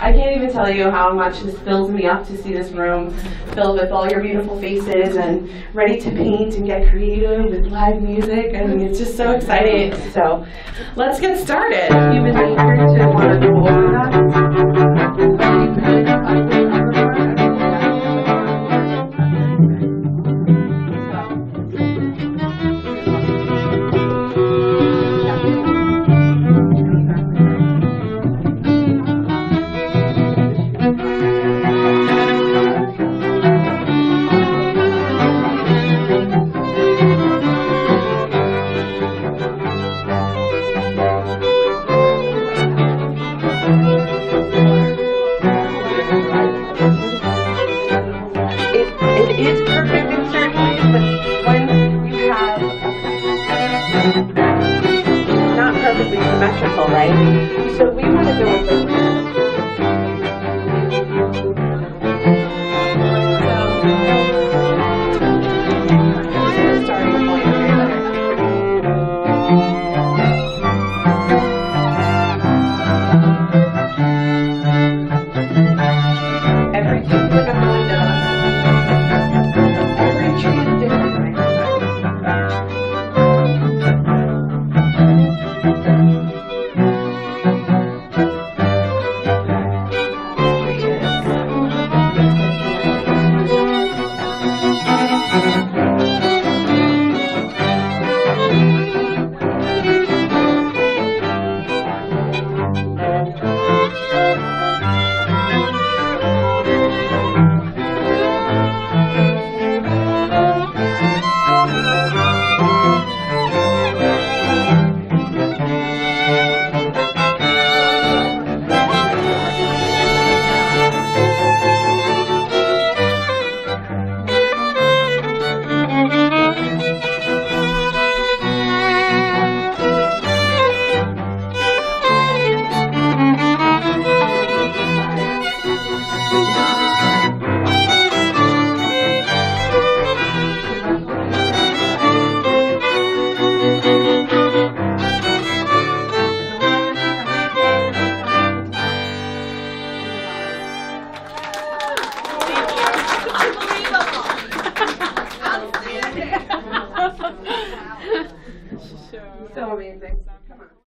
I can't even tell you how much this fills me up to see this room filled with all your beautiful faces and ready to paint and get creative with live music. I mean, it's just so exciting. So let's get started. Human nature to want to go over that. It is perfect in certain ways, but when you have not perfectly symmetrical, right? So we want to go with the starting point here. Every two look at the window. Every tree is different, so amazing.